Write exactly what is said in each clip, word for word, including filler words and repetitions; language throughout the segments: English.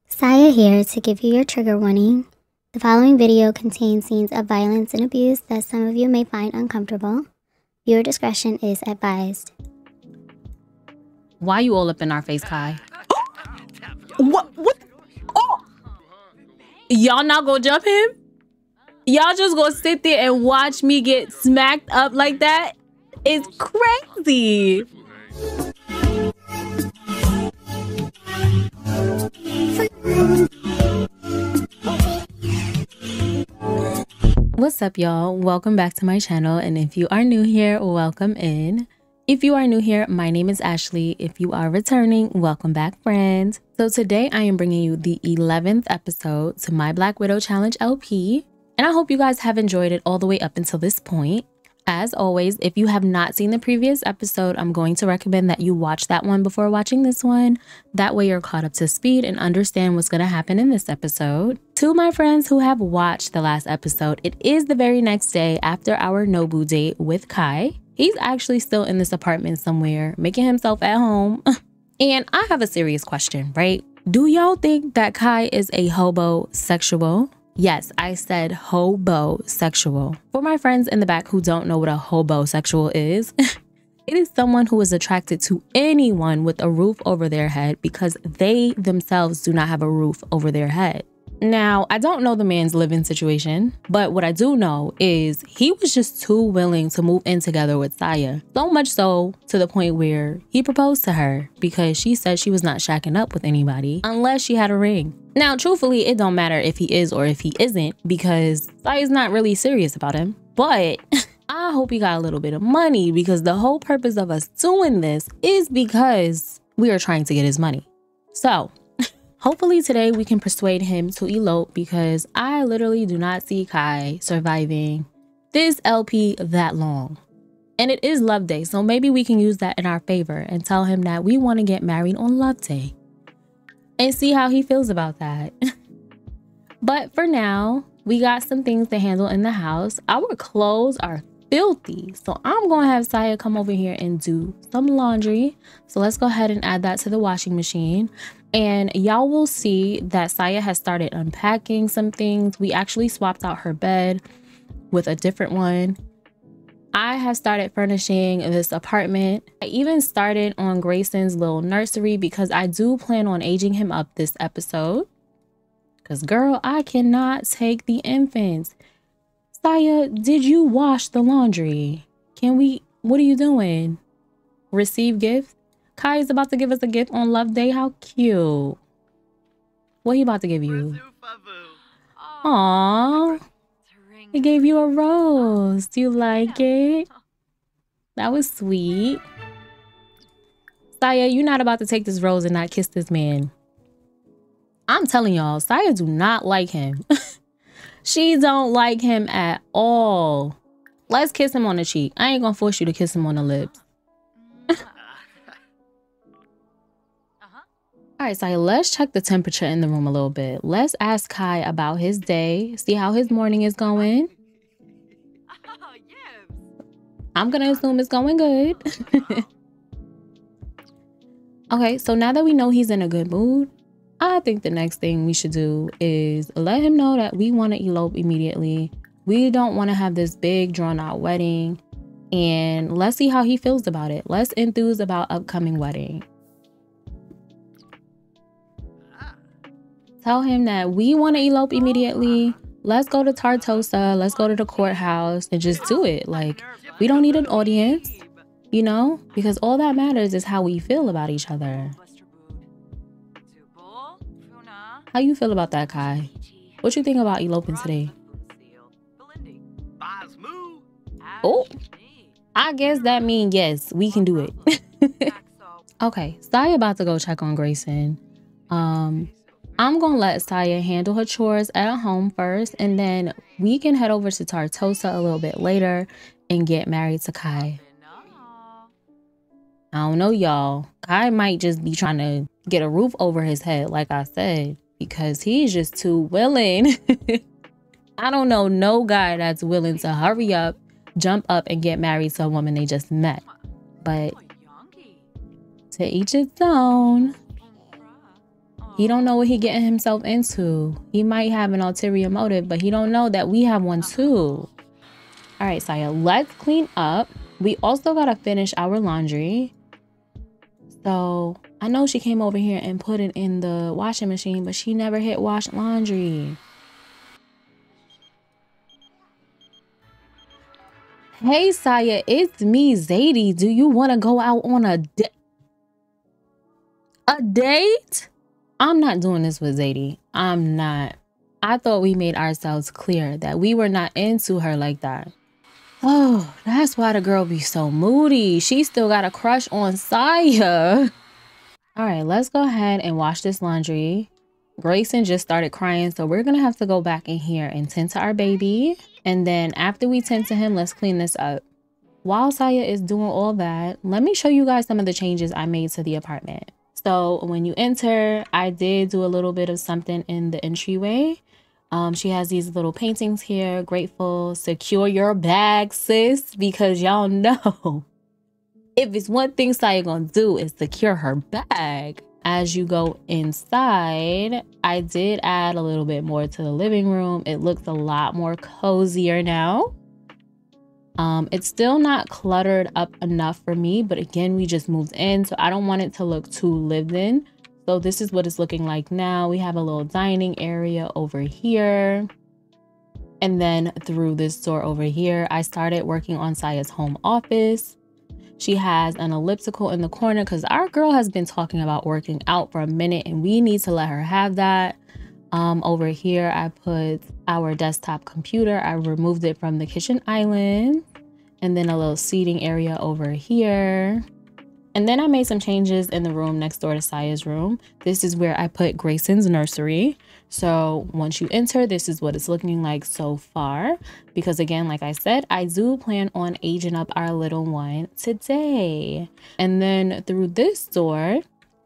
Saya here to give you your trigger warning. The following video contains scenes of violence and abuse that some of you may find uncomfortable. Viewer discretion is advised. Why you all up in our face, Kai? What? What? Oh! Y'all not gonna jump him? Y'all just gonna sit there and watch me get smacked up like that? It's crazy. What's up, y'all? Welcome back to my channel, and if you are new here, welcome in. If you are new here, my name is Ashley. If you are returning, welcome back, friends. So today I am bringing you the eleventh episode to my Black Widow Challenge L P, and I hope you guys have enjoyed it all the way up until this point. As always, if you have not seen the previous episode, I'm going to recommend that you watch that one before watching this one. That way you're caught up to speed and understand what's going to happen in this episode. To my friends who have watched the last episode, it is the very next day after our Nobu date with Kai. He's actually still in this apartment somewhere, making himself at home. And I have a serious question, right? Do y'all think that Kai is a hobosexual? Yes, I said hobosexual. For my friends in the back who don't know what a hobosexual is, it is someone who is attracted to anyone with a roof over their head because they themselves do not have a roof over their head. Now, I don't know the man's living situation, but what I do know is he was just too willing to move in together with Saya. So much so to the point where he proposed to her because she said she was not shacking up with anybody unless she had a ring. Now, truthfully, it don't matter if he is or if he isn't because Saya's not really serious about him. But I hope he got a little bit of money because the whole purpose of us doing this is because we are trying to get his money. So hopefully today we can persuade him to elope because I literally do not see Kai surviving this L P that long. And it is Love Day, so maybe we can use that in our favor and tell him that we want to get married on Love Day and see how he feels about that. But for now, we got some things to handle in the house. Our clothes are filthy, so I'm gonna have Saya come over here and do some laundry. So let's go ahead and add that to the washing machine. And y'all will see that Saya has started unpacking some things. We actually swapped out her bed with a different one. I have started furnishing this apartment. I even started on Grayson's little nursery because I do plan on aging him up this episode. Because girl, I cannot take the infants. Saya, did you wash the laundry? Can we, what are you doing? Receive gift? Kai is about to give us a gift on Love Day. How cute. What he about to give you? Aww. He gave you a rose. Do you like it? That was sweet. Saya, you're not about to take this rose and not kiss this man. I'm telling y'all, Saya do not like him. She don't like him at all. Let's kiss him on the cheek. I ain't gonna force you to kiss him on the lips. All right, Saya, let's check the temperature in the room a little bit. Let's ask Kai about his day, see how his morning is going. I'm gonna assume it's going good. Okay, so now that we know he's in a good mood, I think the next thing we should do is let him know that we want to elope immediately. We don't want to have this big drawn out wedding, and let's see how he feels about it. Let's enthuse about upcoming wedding. Tell him that we want to elope immediately. Let's go to Tartosa. Let's go to the courthouse and just do it. Like, we don't need an audience, you know, because all that matters is how we feel about each other. How you feel about that, Kai? What you think about eloping today? Oh, I guess that means yes, we can do it. Okay, Saya about to go check on Grayson. Um, I'm gonna let Saya handle her chores at home first, and then we can head over to Tartosa a little bit later and get married to Kai. I don't know, y'all. Kai might just be trying to get a roof over his head, like I said, because he's just too willing. I don't know no guy that's willing to hurry up, jump up, and get married to a woman they just met. But to each its own. He don't know what he getting himself into. He might have an ulterior motive, but he don't know that we have one too. All right, Saya, let's clean up. We also gotta finish our laundry. So I know she came over here and put it in the washing machine, but she never hit wash laundry. Hey, Saya, it's me, Zadie. Do you want to go out on a date? A date? I'm not doing this with Zadie. I'm not. I thought we made ourselves clear that we were not into her like that. Oh, that's why the girl be so moody. She still got a crush on Saya. All right, let's go ahead and wash this laundry. Grayson just started crying, so we're gonna have to go back in here and tend to our baby. And then after we tend to him, let's clean this up. While Saya is doing all that, let me show you guys some of the changes I made to the apartment. So when you enter, I did do a little bit of something in the entryway. Um, she has these little paintings here. Grateful, secure your bag, sis, because y'all know if it's one thing Saya gonna do is secure her bag. As you go inside, I did add a little bit more to the living room. It looks a lot more cozier now. Um, it's still not cluttered up enough for me, but again, we just moved in, so I don't want it to look too lived in. So this is what it's looking like now. We have a little dining area over here. And then through this door over here, I started working on Saya's home office. She has an elliptical in the corner because our girl has been talking about working out for a minute and we need to let her have that. Um, over here, I put our desktop computer. I removed it from the kitchen island, and then a little seating area over here. And then I made some changes in the room next door to Saya's room. This is where I put Grayson's nursery. So once you enter, this is what it's looking like so far. Because again, like I said, I do plan on aging up our little one today. And then through this door,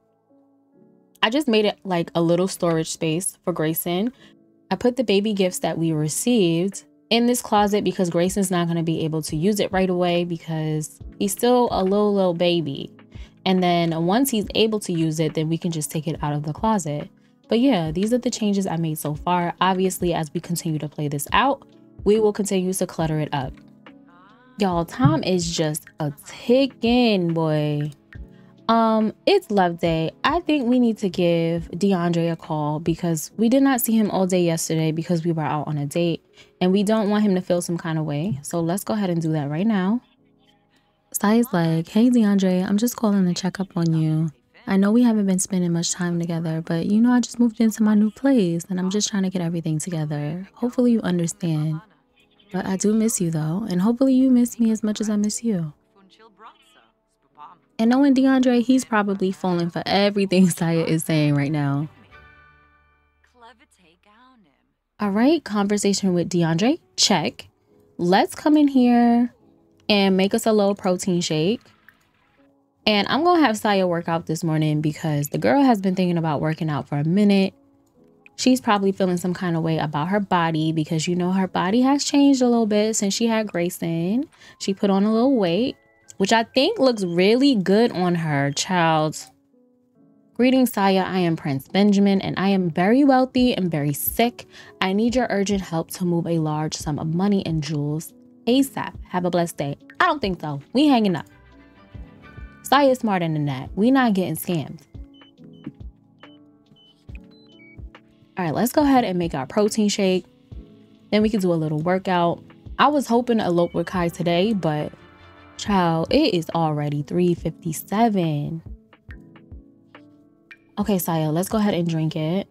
I just made it like a little storage space for Grayson. I put the baby gifts that we received in this closet because Grayson's not going to be able to use it right away because he's still a little, little baby. And then once he's able to use it, then we can just take it out of the closet. But yeah, these are the changes I made so far. Obviously, as we continue to play this out, we will continue to clutter it up. Y'all, time is just a ticking, boy. Um, it's love day. I think we need to give DeAndre a call because we did not see him all day yesterday because we were out on a date and we don't want him to feel some kind of way. So let's go ahead and do that right now. Saya's like, hey DeAndre, I'm just calling to check up on you. I know we haven't been spending much time together, but you know, I just moved into my new place and I'm just trying to get everything together. Hopefully you understand. But I do miss you though, and hopefully you miss me as much as I miss you. And knowing DeAndre, he's probably falling for everything Saya is saying right now. All right, conversation with DeAndre, check. Let's come in here and make us a little protein shake. And I'm going to have Saya work out this morning because the girl has been thinking about working out for a minute. She's probably feeling some kind of way about her body because, you know, her body has changed a little bit since she had Grayson. She put on a little weight, which I think looks really good on her, child. Greetings, Saya. I am Prince Benjamin, and I am very wealthy and very sick. I need your urgent help to move a large sum of money and jewels ASAP. Have a blessed day. I don't think so. We hanging up. Saya is smarter than that. We not getting scammed. All right, let's go ahead and make our protein shake. Then we can do a little workout. I was hoping to elope with Kai today, but child, it is already three fifty-seven. Okay, Saya, let's go ahead and drink it.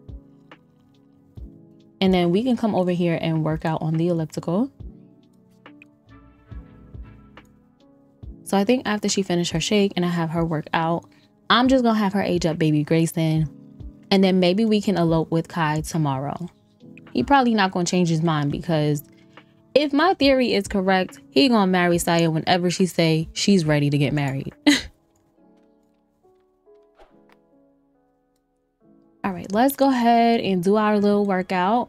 And then we can come over here and work out on the elliptical. So I think after she finished her shake and I have her work out, I'm just gonna have her age up baby Grayson. And then maybe we can elope with Kai tomorrow. He probably not gonna change his mind because if my theory is correct, he gonna marry Saya whenever she say she's ready to get married. All right, let's go ahead and do our little workout.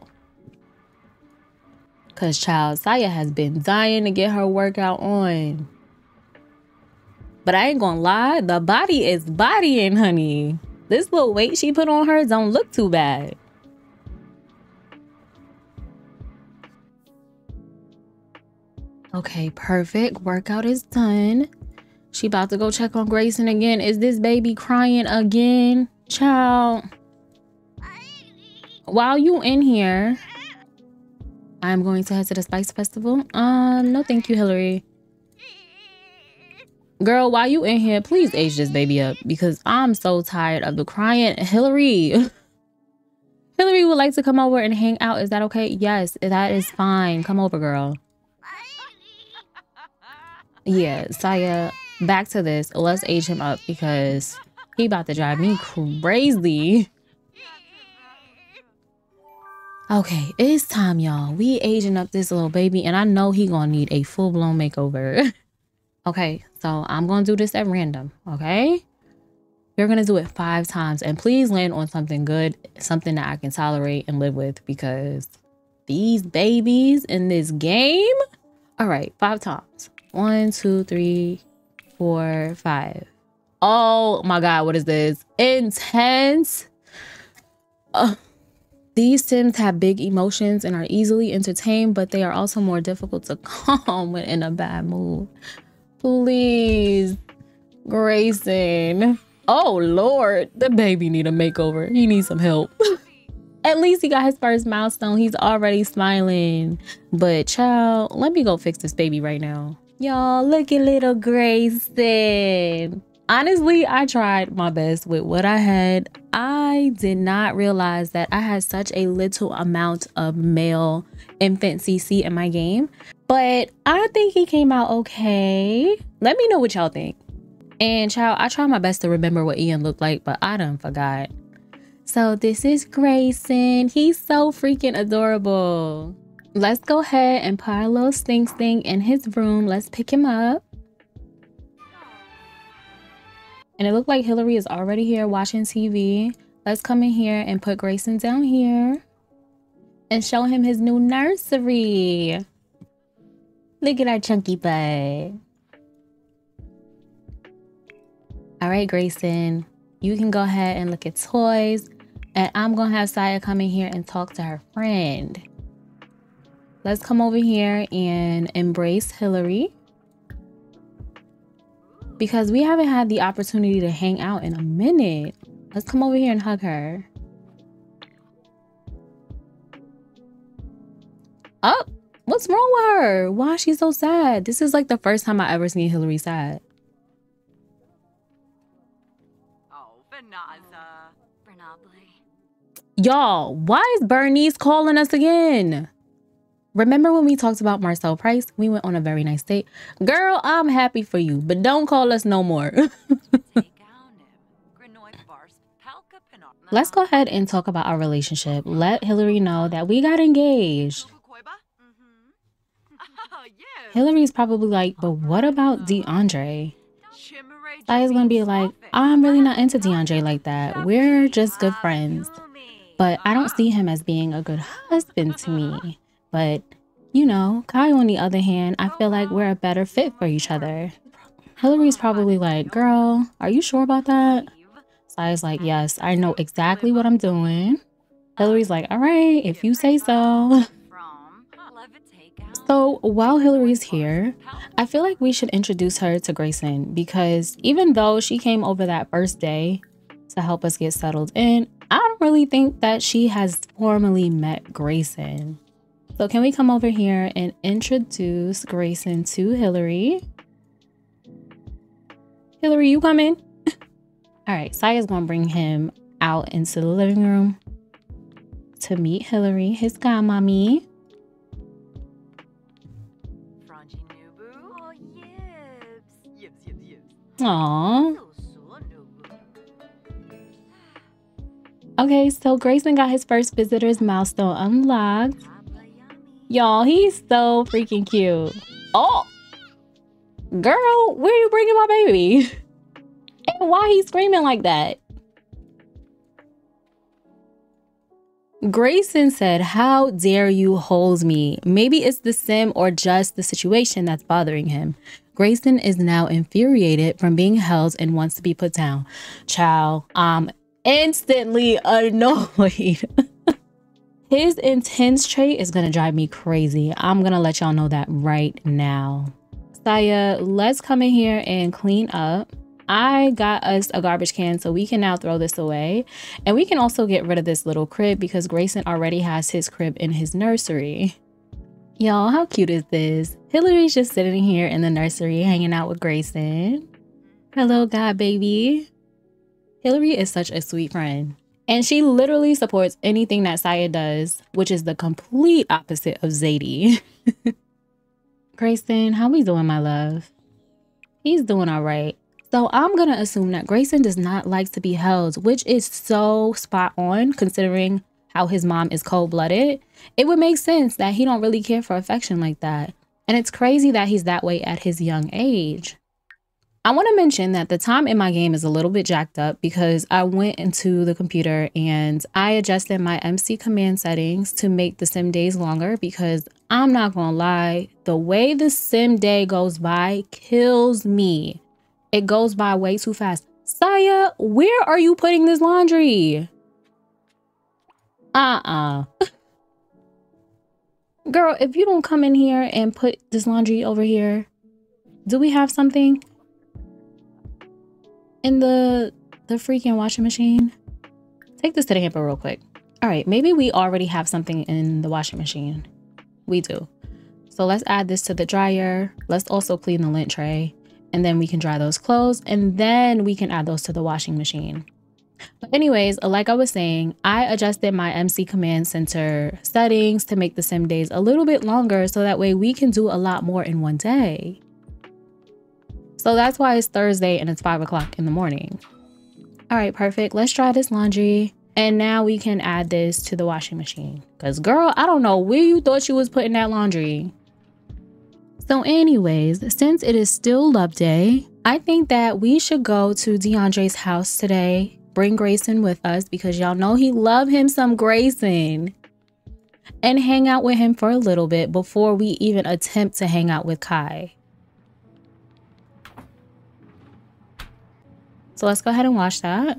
Cause child, Saya has been dying to get her workout on. But I ain't gonna lie, the body is bodying, honey. This little weight she put on her don't look too bad. Okay, perfect. Workout is done. She about to go check on Grayson again. Is this baby crying again? Child. While you in here, I'm going to head to the Spice Festival. Um, no thank you, Hillary. Girl, while you in here, please age this baby up because I'm so tired of the crying. Hillary. Hillary would like to come over and hang out. Is that okay? Yes, that is fine. Come over, girl. Yeah, Saya, back to this. Let's age him up because he about to drive me crazy. Okay, it's time, y'all. We aging up this little baby, and I know he gonna need a full-blown makeover. Okay, so I'm gonna do this at random, okay? You're gonna do it five times, and please land on something good, something that I can tolerate and live with, because these babies in this game. All right, five times. One, two, three, four, five. Oh my God, what is this? Intense. Uh, these Sims have big emotions and are easily entertained, but they are also more difficult to calm when in a bad mood. Please, Grayson. Oh Lord, the baby need a makeover. He needs some help. At least he got his first milestone. He's already smiling. But child, let me go fix this baby right now. Y'all, look at little Grayson. Honestly, I tried my best with what I had. I did not realize that I had such a little amount of male infant C C in my game. But I think he came out okay. Let me know what y'all think. And child, I tried my best to remember what Ian looked like, but I done forgot. So this is Grayson. He's so freaking adorable. Let's go ahead and put our little stink stink in his room. Let's pick him up. And it looked like Hillary is already here watching T V. Let's come in here and put Grayson down here and show him his new nursery. Look at our chunky butt. All right, Grayson, you can go ahead and look at toys. And I'm going to have Saya come in here and talk to her friend. Let's come over here and embrace Hillary. Because we haven't had the opportunity to hang out in a minute. Let's come over here and hug her. Oh, what's wrong with her? Why is she so sad? This is like the first time I ever seen Hillary sad. Y'all, why is Bernice calling us again? Remember when we talked about Marcel Price? We went on a very nice date. Girl, I'm happy for you, but don't call us no more. Let's go ahead and talk about our relationship. Let Hillary know that we got engaged. Hillary's probably like, but what about DeAndre? Saya's gonna be like, I'm really not into DeAndre like that. We're just good friends. But I don't see him as being a good husband to me. But, you know, Kai, on the other hand, I feel like we're a better fit for each other. Hillary's probably like, girl, are you sure about that? Saya's like, yes, I know exactly what I'm doing. Hillary's like, all right, if you say so. So while Hillary's here, I feel like we should introduce her to Grayson because even though she came over that first day to help us get settled in, I don't really think that she has formally met Grayson. So can we come over here and introduce Grayson to Hillary? Hillary, you coming? All right, Saya's gonna bring him out into the living room to meet Hillary, his godmommy. Aww. Okay, so Grayson got his first visitor's milestone unlocked. Y'all, he's so freaking cute. Oh, girl, where are you bringing my baby? And why he's screaming like that? Grayson said, how dare you hold me? Maybe it's the sim or just the situation that's bothering him. Grayson is now infuriated from being held and wants to be put down. Child, um, instantly annoyed. His intense trait is gonna drive me crazy. I'm gonna let y'all know that right now. Saya, let's come in here and clean up. I got us a garbage can so we can now throw this away. And we can also get rid of this little crib because Grayson already has his crib in his nursery. Y'all, how cute is this? Hillary's just sitting here in the nursery hanging out with Grayson. Hello, God baby. Hillary is such a sweet friend. And she literally supports anything that Saya does, which is the complete opposite of Zadie. Grayson, how we doing, my love? He's doing all right. So I'm going to assume that Grayson does not like to be held, which is so spot on considering how his mom is cold-blooded. It would make sense that he don't really care for affection like that. And it's crazy that he's that way at his young age. I want to mention that the time in my game is a little bit jacked up because I went into the computer and I adjusted my M C command settings to make the sim days longer because I'm not going to lie, the way the sim day goes by kills me. It goes by way too fast. Saya, where are you putting this laundry? Uh-uh. Girl, if you don't come in here and put this laundry over here, do we have something in the the freaking washing machine? Take this to the hamper real quick. All right, maybe we already have something in the washing machine. We do. So let's add this to the dryer. Let's also clean the lint tray. And then we can dry those clothes and then we can add those to the washing machine. But anyways, like I was saying, I adjusted my M C Command Center settings to make the sim days a little bit longer so that way we can do a lot more in one day. So that's why it's Thursday and it's five o'clock in the morning. All right, perfect. Let's dry this laundry. And now we can add this to the washing machine. Because girl, I don't know where you thought you was putting that laundry. So anyways, since it is still love day, I think that we should go to DeAndre's house today. Bring Grayson with us because y'all know he love him some Grayson. And hang out with him for a little bit before we even attempt to hang out with Kai. So let's go ahead and wash that.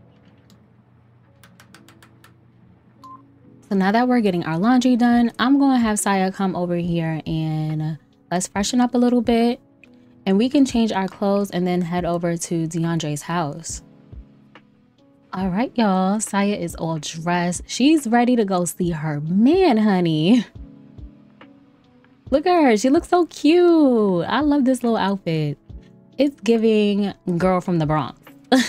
So now that we're getting our laundry done, I'm going to have Saya come over here and let's freshen up a little bit. And we can change our clothes and then head over to DeAndre's house. All right, y'all. Saya is all dressed. She's ready to go see her man, honey. Look at her. She looks so cute. I love this little outfit. It's giving girl from the Bronx.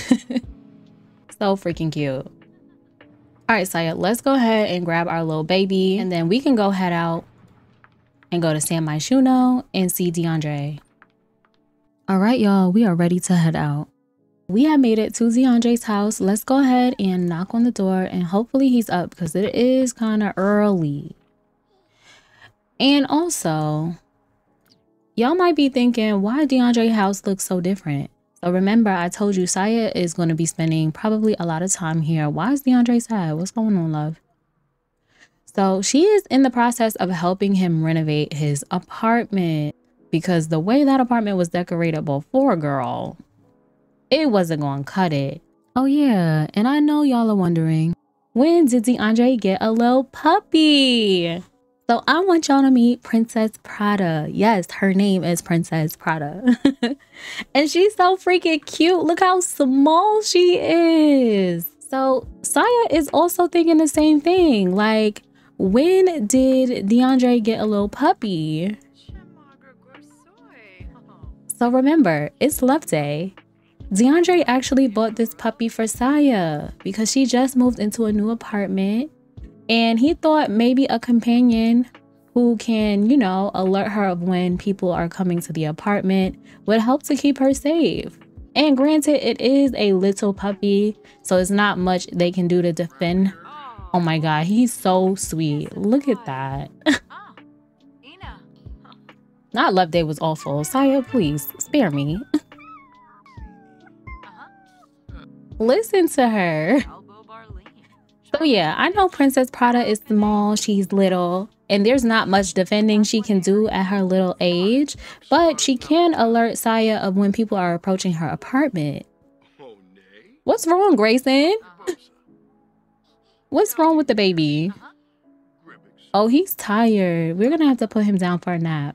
So freaking cute. All right, Saya, let's go ahead and grab our little baby and then we can go head out and go to San Myshuno and see DeAndre. All right, y'all, we are ready to head out. We have made it to DeAndre's house. Let's go ahead and knock on the door and hopefully he's up because it is kind of early. And also, y'all might be thinking, why DeAndre's house looks so different? So remember, I told you Saya is going to be spending probably a lot of time here. Why is DeAndre sad? What's going on, love? So she is in the process of helping him renovate his apartment because the way that apartment was decorated before, girl, it wasn't going to cut it. Oh yeah, and I know y'all are wondering, when did DeAndre get a little puppy? So I want y'all to meet Princess Prada. Yes, her name is Princess Prada. And she's so freaking cute. Look how small she is. So Saya is also thinking the same thing. Like, when did DeAndre get a little puppy? So remember, it's love day. DeAndre actually bought this puppy for Saya because she just moved into a new apartment. And he thought maybe a companion who can, you know, alert her of when people are coming to the apartment would help to keep her safe. And granted, it is a little puppy, so it's not much they can do to defend. Oh my God, he's so sweet. Look at that. Not love day was awful. Saya, please spare me. Listen to her. So yeah, I know Princess Prada is small, she's little, and there's not much defending she can do at her little age, but she can alert Saya of when people are approaching her apartment. What's wrong, Grayson? What's wrong with the baby? Oh, he's tired. We're gonna have to put him down for a nap.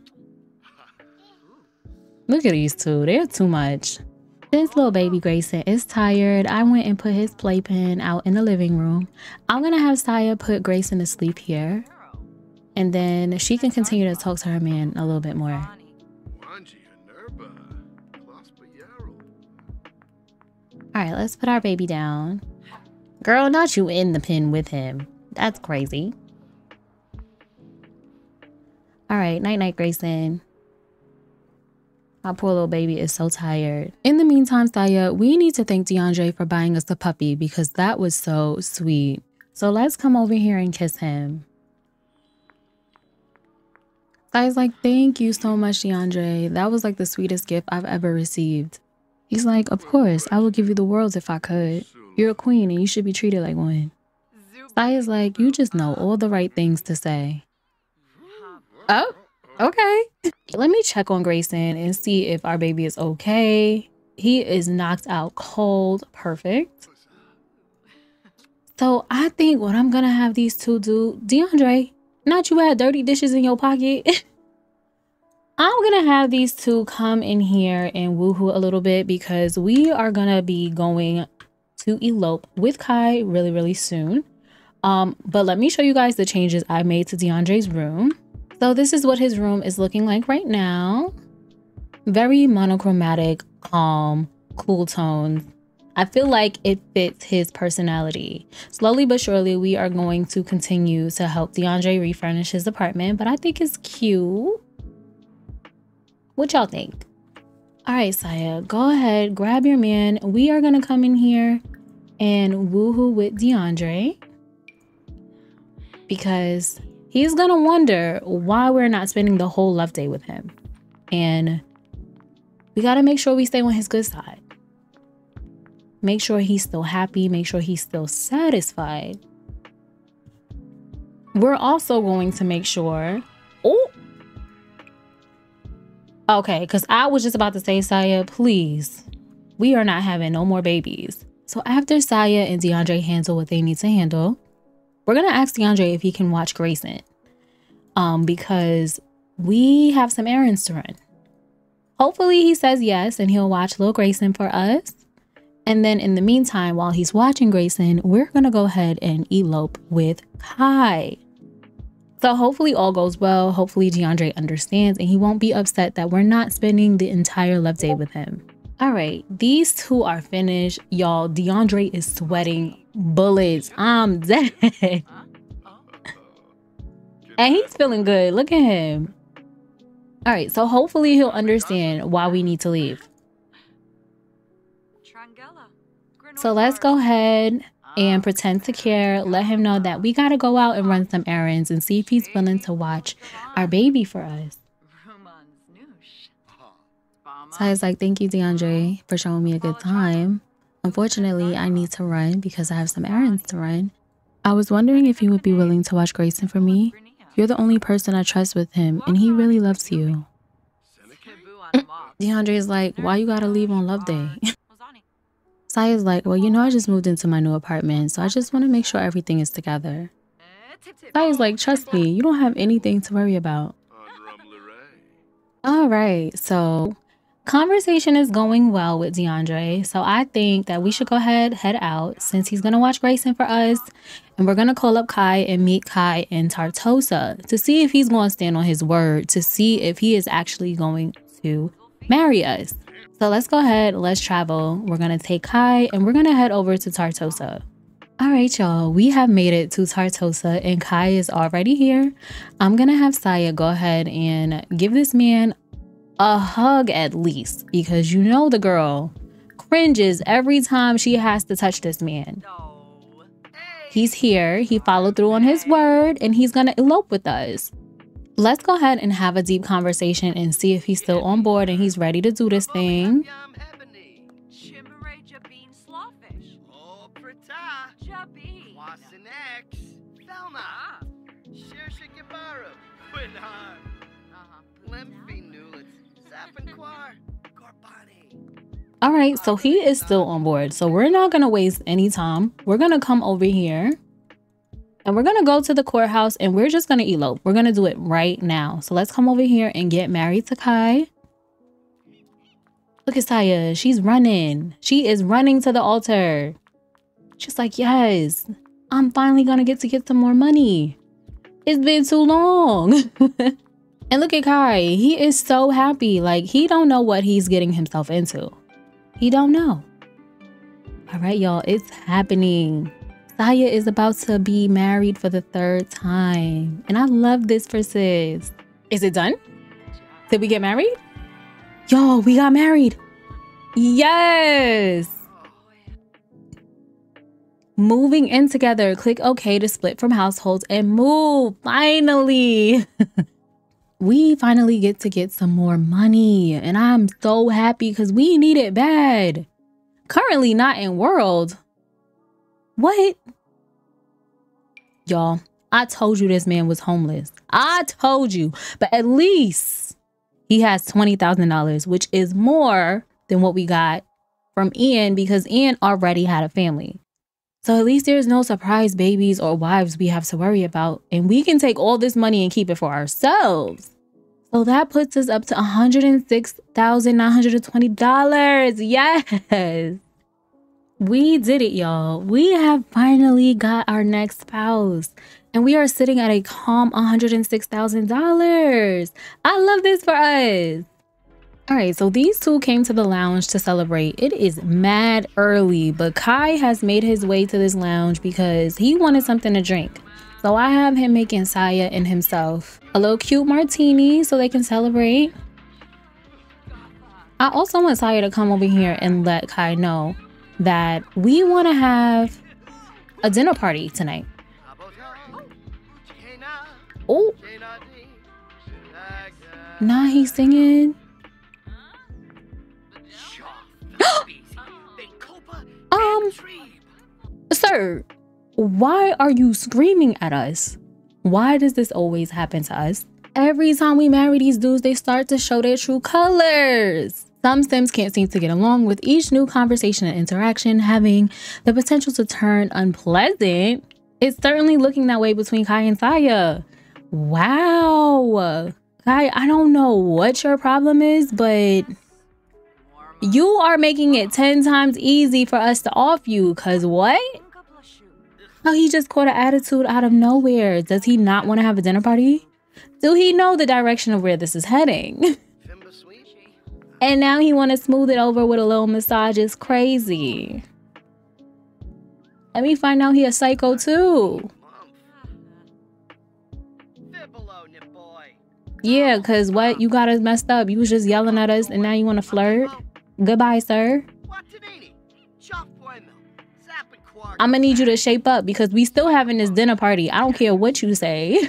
Look at these two. They're too much. This little baby Grayson is tired. I went and put his playpen out in the living room. I'm gonna have Saya put Grayson to sleep here. And then she can continue to talk to her man a little bit more. Alright, let's put our baby down. Girl, not you in the pen with him. That's crazy. Alright, night-night, Grayson. My poor little baby is so tired. In the meantime, Saya, we need to thank DeAndre for buying us a puppy because that was so sweet. So let's come over here and kiss him. Saya's like, thank you so much, DeAndre. That was like the sweetest gift I've ever received. He's like, of course, I would give you the world if I could. You're a queen and you should be treated like one. Saya's like, you just know all the right things to say. Oh, okay. Let me check on Grayson and see if our baby is okay. He is knocked out cold. Perfect. So I think what I'm gonna have these two do, DeAndre, not you had dirty dishes in your pocket. I'm gonna have these two come in here and woohoo a little bit because we are gonna be going to elope with Kai really, really soon. Um, but let me show you guys the changes I made to DeAndre's room. So this is what his room is looking like right now. Very monochromatic, calm, cool tones. I feel like it fits his personality. Slowly but surely, we are going to continue to help DeAndre refurnish his apartment, but I think it's cute. What y'all think? All right, Saya, go ahead, grab your man. We are gonna come in here and woohoo with DeAndre because he's gonna wonder why we're not spending the whole love day with him. And we gotta make sure we stay on his good side. Make sure he's still happy. Make sure he's still satisfied. We're also going to make sure... Oh! Okay, because I was just about to say, Saya, please. We are not having no more babies. So after Saya and DeAndre handle what they need to handle, we're going to ask DeAndre if he can watch Grayson. Um, because we have some errands to run. Hopefully he says yes and he'll watch little Grayson for us. And then in the meantime, while he's watching Grayson, we're going to go ahead and elope with Kai. So hopefully all goes well. Hopefully DeAndre understands and he won't be upset that we're not spending the entire love day with him. All right, these two are finished. Y'all, DeAndre is sweating bullets. I'm dead. And he's feeling good. Look at him. All right, so hopefully he'll understand why we need to leave. So let's go ahead and pretend to care. Let him know that we got to go out and run some errands and see if he's willing to watch our baby for us. So I was like, thank you, DeAndre, for showing me a good time. Unfortunately, I need to run because I have some errands to run. I was wondering if you would be willing to watch Grayson for me. You're the only person I trust with him, and he really loves you. DeAndre is like, why you gotta leave on love day? Saya's like, well, you know, I just moved into my new apartment, so I just want to make sure everything is together. Saya's like, trust me, you don't have anything to worry about. All right, so conversation is going well with DeAndre, so I think that we should go ahead, head out, since he's going to watch Grayson for us, and we're going to call up Kai and meet Kai in Tartosa to see if he's going to stand on his word, to see if he is actually going to marry us. So let's go ahead, let's travel. We're going to take Kai and we're going to head over to Tartosa. All right, y'all, we have made it to Tartosa and Kai is already here. I'm going to have Saya go ahead and give this man a hug at least, because you know the girl cringes every time she has to touch this man. He's here, he followed through on his word, and he's gonna elope with us. Let's go ahead and have a deep conversation and see if he's still on board and he's ready to do this thing. All right, so he is still on board. So we're not going to waste any time. We're going to come over here and we're going to go to the courthouse and we're just going to elope. We're going to do it right now. So let's come over here and get married to Kai. Look at Saya. She's running. She is running to the altar. She's like, yes, I'm finally going to get to get some more money. It's been too long. And look at Kai. He is so happy. Like, he don't know what he's getting himself into. He don't know. All right, y'all. It's happening. Saya is about to be married for the third time. And I love this for sis. Is it done? Did we get married? Yo, we got married. Yes. Moving in together. Click OK to split from households and move. Finally. We finally get to get some more money. And I'm so happy because we need it bad. Currently not in world. What? Y'all, I told you this man was homeless. I told you. But at least he has twenty thousand dollars, which is more than what we got from Ian because Ian already had a family. So at least there's no surprise babies or wives we have to worry about. And we can take all this money and keep it for ourselves. So that puts us up to one hundred six thousand nine hundred twenty dollars. Yes. We did it, y'all. We have finally got our next spouse. And we are sitting at a calm one hundred six thousand dollars. I love this for us. All right, so these two came to the lounge to celebrate. It is mad early, but Kai has made his way to this lounge because he wanted something to drink. So I have him making Saya and himself a little cute martini so they can celebrate. I also want Saya to come over here and let Kai know that we want to have a dinner party tonight. Oh, nah, he's singing. um, sir, why are you screaming at us? Why does this always happen to us? Every time we marry these dudes, they start to show their true colors. Some Sims can't seem to get along, with each new conversation and interaction having the potential to turn unpleasant. It's certainly looking that way between Kai and Saya. Wow. Kai, I don't know what your problem is, but you are making it ten times easy for us to off you. Cause what? Oh, he just caught an attitude out of nowhere. Does he not want to have a dinner party? Do he know the direction of where this is heading? And now he want to smooth it over with a little massage. It's crazy. Let me find out he a psycho too. Yeah, cause what? You got us messed up. You was just yelling at us and now you want to flirt? Goodbye, sir. I'm gonna need you to shape up because we still having this dinner party. I don't care what you say.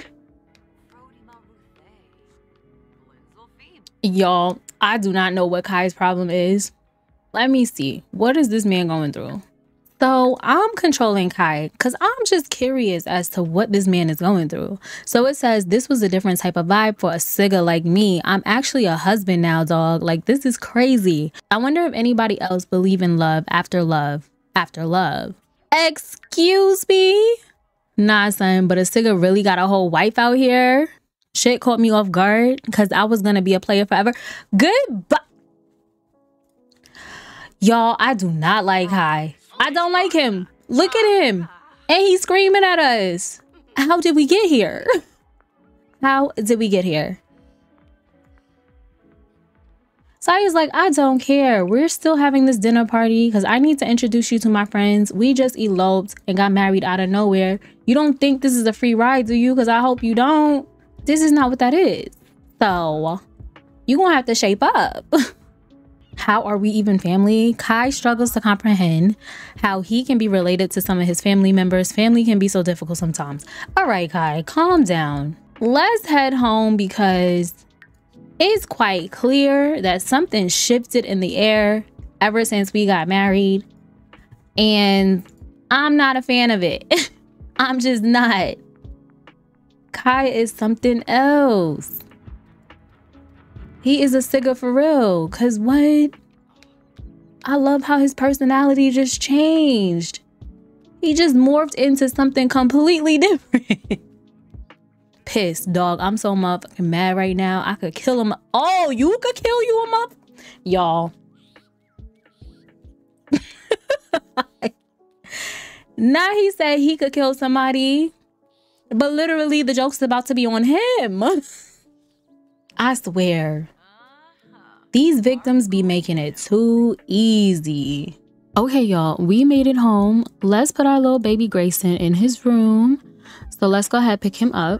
Y'all, I do not know what Kai's problem is. Let me see. What is this man going through? So I'm controlling Kai because I'm just curious as to what this man is going through. So it says this was a different type of vibe for a sigga like me. I'm actually a husband now, dog. Like, this is crazy. I wonder if anybody else believe in love after love after love. Excuse me? Nah, son, but a sigga really got a whole wife out here. Shit caught me off guard because I was going to be a player forever. Goodbye. Y'all, I do not like Kai. I don't like him. Look at him. And he's screaming at us. How did we get here? How did we get here? Saya's like, I don't care. We're still having this dinner party because I need to introduce you to my friends. We just eloped and got married out of nowhere. You don't think this is a free ride, do you? Because I hope you don't. This is not what that is. So you're going to have to shape up. How are we even family? Kai struggles to comprehend how he can be related to some of his family members. Family can be so difficult sometimes. All right, Kai, calm down. Let's head home because it's quite clear that something shifted in the air ever since we got married. And I'm not a fan of it. I'm just not. Kai is something else. He is a sigga for real. Cause what? I love how his personality just changed. He just morphed into something completely different. Pissed, dog. I'm so motherfucking mad right now. I could kill him. Oh, you could kill you a mother. Y'all. Now he said he could kill somebody, but literally the joke's about to be on him. I swear. These victims be making it too easy. Okay, y'all, we made it home. Let's put our little baby Grayson in his room. So let's go ahead and pick him up.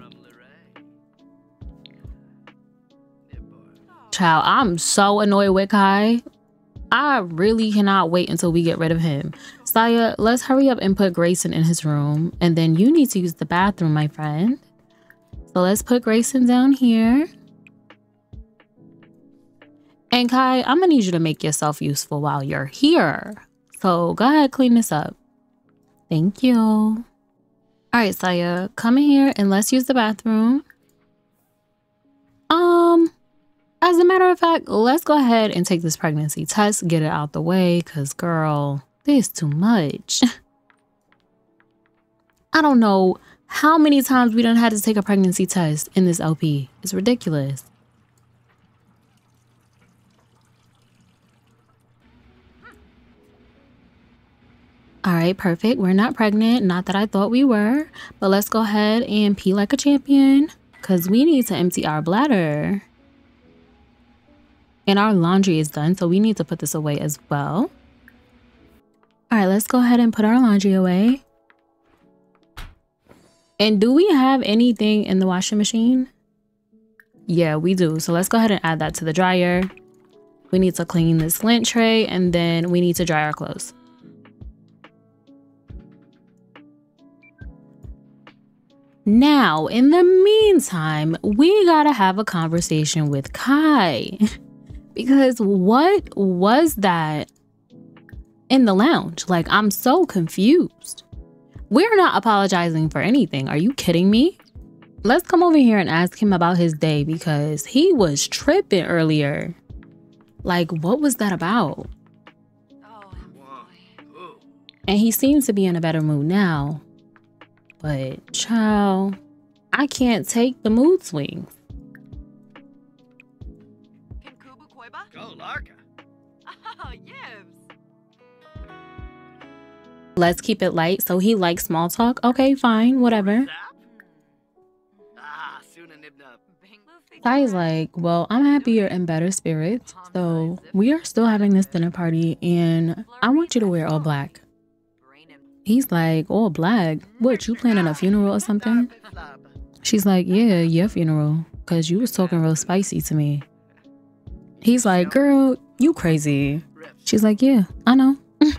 Child, I'm so annoyed with Kai. I really cannot wait until we get rid of him. Saya, let's hurry up and put Grayson in his room. And then you need to use the bathroom, my friend. So let's put Grayson down here. And Kai, I'm gonna need you to make yourself useful while you're here. So go ahead, clean this up. Thank you. All right, Saya, come in here and let's use the bathroom. Um, as a matter of fact, let's go ahead and take this pregnancy test, get it out the way, because girl, this is too much. I don't know how many times we done had to take a pregnancy test in this L P. It's ridiculous. All right, perfect. We're not pregnant. Not that I thought we were. But let's go ahead and pee like a champion because we need to empty our bladder. And our laundry is done, so we need to put this away as well. All right, let's go ahead and put our laundry away. And do we have anything in the washing machine? Yeah, we do. So let's go ahead and add that to the dryer. We need to clean this lint tray and then we need to dry our clothes. Now, in the meantime, we gotta have a conversation with Kai. Because what was that in the lounge? Like, I'm so confused. We're not apologizing for anything. Are you kidding me? Let's come over here and ask him about his day because he was tripping earlier. Like, what was that about? And he seems to be in a better mood now. But, child, I can't take the mood swings. Let's keep it light. So he likes small talk. Okay, fine, whatever. Sai's like, well, I'm happier in better spirits. So we are still having this dinner party and I want you to wear all black. He's like, all black? What, you planning a funeral or something? She's like, yeah, your funeral. Because you was talking real spicy to me. He's like, girl, you crazy. She's like, yeah, I know.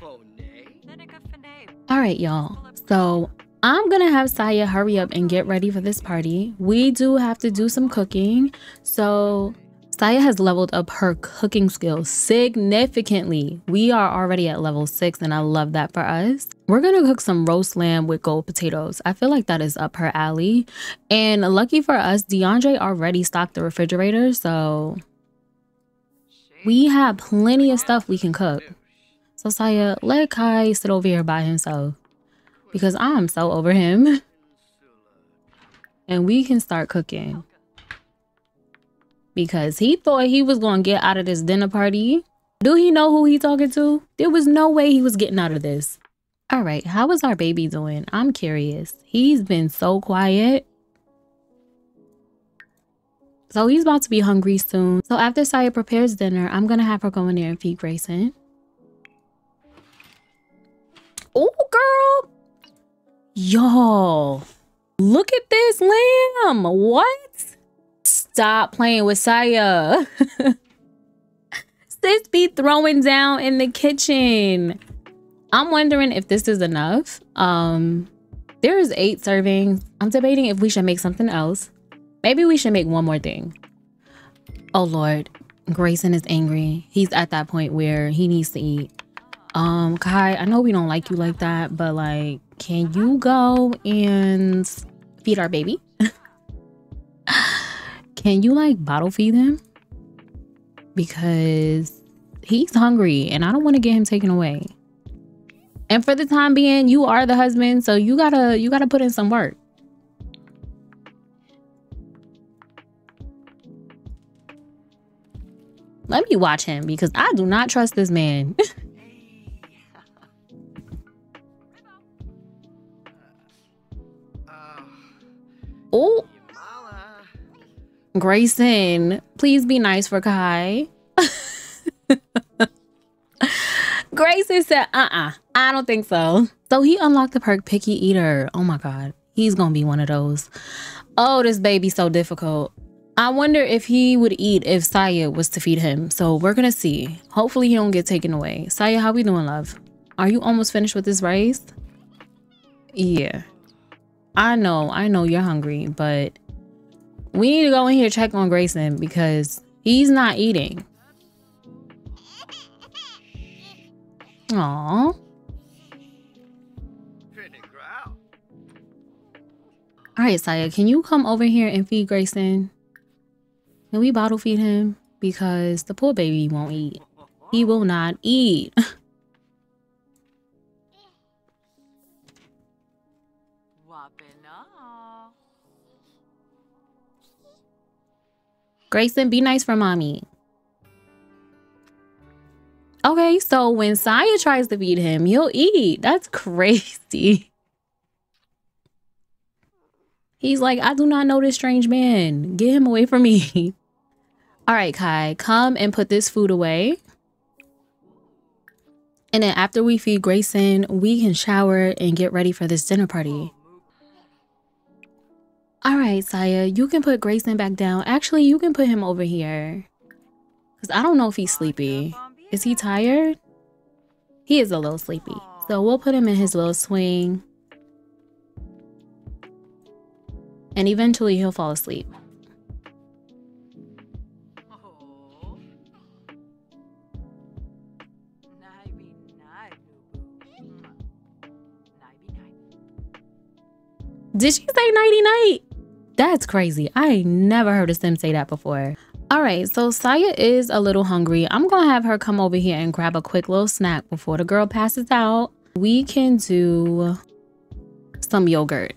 All right, y'all. So I'm going to have Saya hurry up and get ready for this party. We do have to do some cooking. So Saya has leveled up her cooking skills significantly. We are already at level six and I love that for us. We're gonna cook some roast lamb with gold potatoes. I feel like that is up her alley. And lucky for us, DeAndre already stocked the refrigerator, so we have plenty of stuff we can cook. So Saya, let Kai sit over here by himself because I'm so over him. And we can start cooking. Because he thought he was going to get out of this dinner party. Do he know who he talking to? There was no way he was getting out of this. All right, how is our baby doing? I'm curious. He's been so quiet. So he's about to be hungry soon. So after Saya prepares dinner, I'm going to have her go in there and feed Grayson. Oh, girl. Y'all, look at this lamb. What? Stop playing with Saya. Sis be throwing down in the kitchen. I'm wondering if this is enough. Um, there's eight servings. I'm debating if we should make something else. Maybe we should make one more thing. Oh, Lord. Grayson is angry. He's at that point where he needs to eat. Um, Kai, I know we don't like you like that, but like, can you go and feed our baby? Can you like bottle feed him? Because he's hungry and I don't want to get him taken away. And for the time being, you are the husband, so you gotta you gotta put in some work. Let me watch him because I do not trust this man. Oh, Grayson, please be nice for Kai. Grayson said, uh-uh, I don't think so. So he unlocked the perk Picky Eater. Oh my God, he's gonna be one of those. Oh, this baby's so difficult. I wonder if he would eat if Saya was to feed him. So we're gonna see. Hopefully he don't get taken away. Saya, how we doing, love? Are you almost finished with this rice? Yeah. I know, I know you're hungry, but we need to go in here check on Grayson because he's not eating. Aww. All right, Saya, can you come over here and feed Grayson? Can we bottle feed him? Because the poor baby won't eat. He will not eat. Grayson, be nice for mommy. Okay, so when Saya tries to feed him, he'll eat. That's crazy. He's like, I do not know this strange man. Get him away from me. All right, Kai, come and put this food away. And then after we feed Grayson, we can shower and get ready for this dinner party. All right, Saya, you can put Grayson back down. Actually, you can put him over here. Because I don't know if he's sleepy. Is he tired? He is a little sleepy. So we'll put him in his little swing. And eventually he'll fall asleep. Did she say nighty night? That's crazy. I ain't never heard a sim say that before. All right, so Saya is a little hungry. I'm gonna have her come over here and grab a quick little snack before the girl passes out. We can do some yogurt.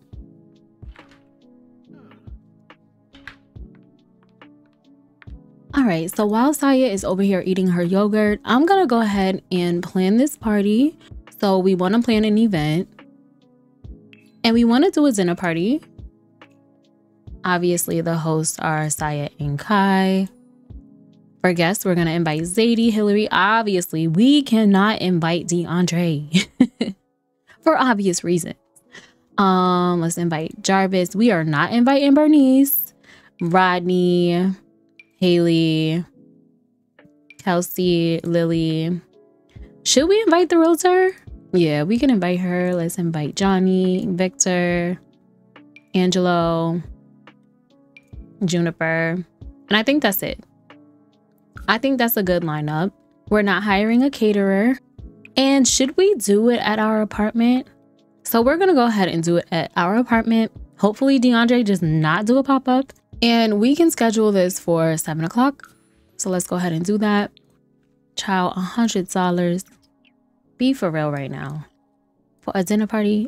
All right, so while Saya is over here eating her yogurt, I'm gonna go ahead and plan this party. So we wanna plan an event. And we wanna do a dinner party. Obviously, the hosts are Saya and Kai. For guests, we're going to invite Zadie, Hillary. Obviously, we cannot invite DeAndre for obvious reasons. Um, let's invite Jarvis. We are not inviting Bernice, Rodney, Haley, Kelsey, Lily. Should we invite the realtor? Yeah, we can invite her. Let's invite Johnny, Victor, Angelo, Juniper, and I think that's it. I think that's a good lineup. We're not hiring a caterer. And should we do it at our apartment? So we're gonna go ahead and do it at our apartment. Hopefully DeAndre does not do a pop-up, and we can schedule this for seven o'clock. So let's go ahead and do that. Child, a hundred dollars. Be for real right now for a dinner party.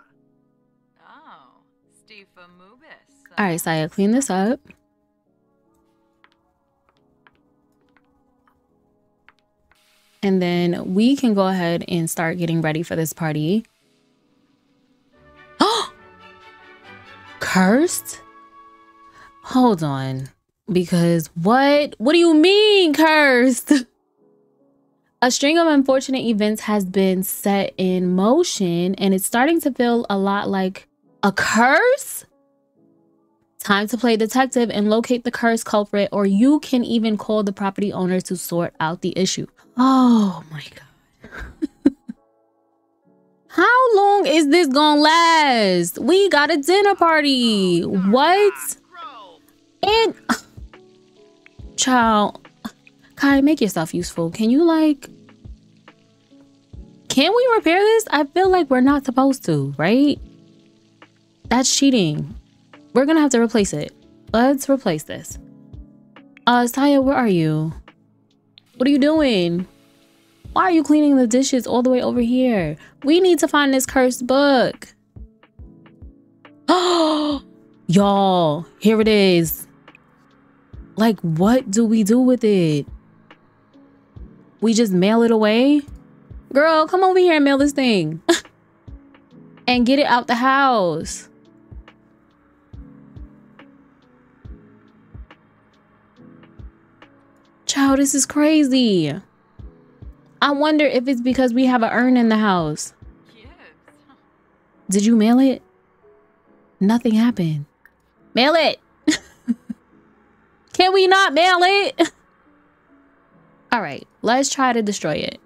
All right, Saya, clean this up. And then we can go ahead and start getting ready for this party. Oh! Cursed? Hold on. Because what? What do you mean, cursed? A string of unfortunate events has been set in motion, and it's starting to feel a lot like a curse? Time to play detective and locate the cursed culprit, or you can even call the property owner to sort out the issue. Oh my God. How long is this gonna last? We got a dinner party. What? And child, Kai, make yourself useful. Can you like, can we repair this? I feel like we're not supposed to, right? That's cheating. We're gonna have to replace it. Let's replace this. Uh, Saya, where are you? What are you doing? Why are you cleaning the dishes all the way over here? We need to find this cursed book. Oh, y'all, here it is. Like, what do we do with it? We just mail it away? Girl, come over here and mail this thing. And get it out the house. Child, this is crazy. I wonder if it's because we have an urn in the house. Did you mail it? Nothing happened. Mail it. Can we not mail it? All right, let's try to destroy it.